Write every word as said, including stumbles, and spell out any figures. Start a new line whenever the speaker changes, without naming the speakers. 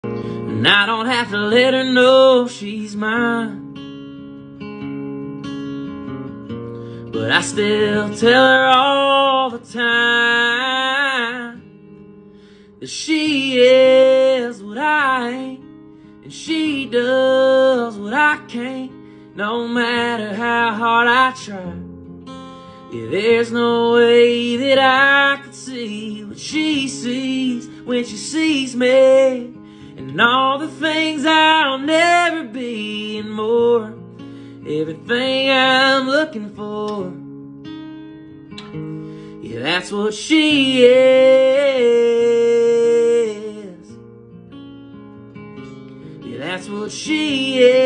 And I don't have to let her know she's mine, but I still tell her all the time that she is what I ain't, and she does what I can't, no matter how hard I try. Yeah, there's no way that I could see what she sees when she sees me, and all the things I'll never be and more, everything I'm looking for. Yeah, that's what she is. Yeah, that's what she is.